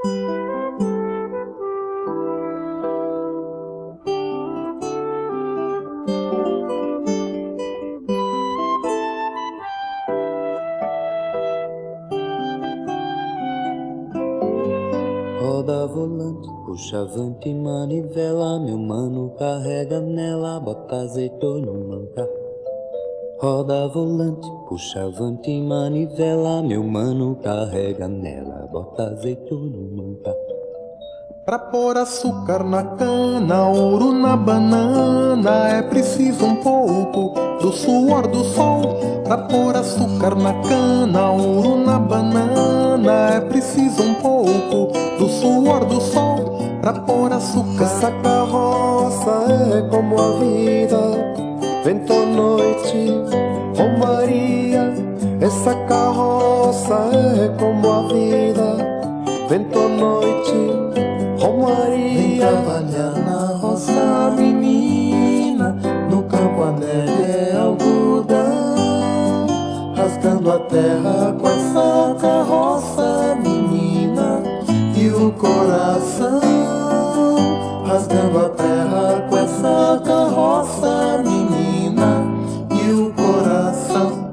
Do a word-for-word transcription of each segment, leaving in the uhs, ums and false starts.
Roda volante, puxa avante, manivela, meu mano carrega nela, bota azeitona no manca. Roda volante, puxa avante, manivela, meu mano carrega nela, bota azeitona no manca. Pra pôr açúcar na cana, ouro na banana, é preciso um pouco do suor do sol. Pra pôr açúcar na cana, ouro na banana, é preciso um pouco do suor do sol. Pra pôr açúcar. Essa carroça é como a vida, vento à noite, oh Maria. Essa carroça é como a vida, vento à noite, oh Maria. Vem trabalhar na roça, menina, no campo a neve é algodão, rasgando a terra com essa carroça, menina, e o coração, rasgando a terra com essa carroça, menina, e o coração.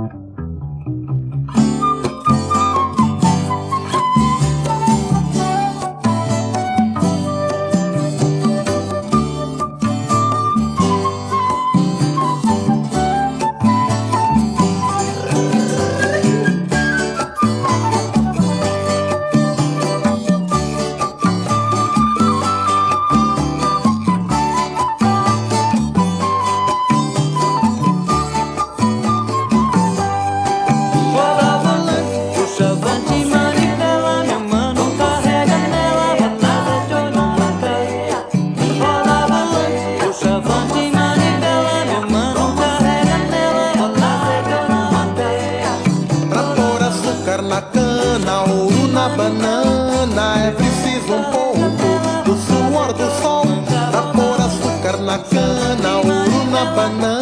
Banana, é preciso um pouco do suor do sol. Pra pôr açúcar na cana, ouro na banana.